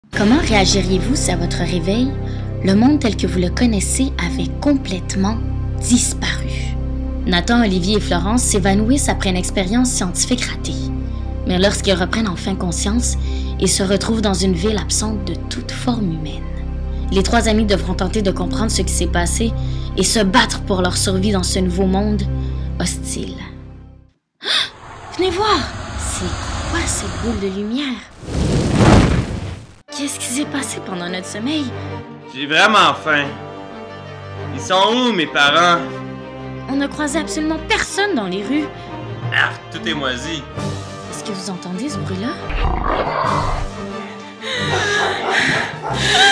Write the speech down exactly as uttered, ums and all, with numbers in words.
Comment réagiriez-vous si à votre réveil, le monde tel que vous le connaissez avait complètement disparu? Nathan, Olivier et Florence s'évanouissent après une expérience scientifique ratée. Mais lorsqu'ils reprennent enfin conscience, ils se retrouvent dans une ville absente de toute forme humaine. Les trois amis devront tenter de comprendre ce qui s'est passé et se battre pour leur survie dans ce nouveau monde hostile. Ah! Venez voir! C'est quoi cette boule de lumière? Qu'est-ce qui s'est passé pendant notre sommeil? J'ai vraiment faim. Ils sont où, mes parents? On n'a croisé absolument personne dans les rues. Ah, tout est moisi. Est-ce que vous entendez ce bruit-là?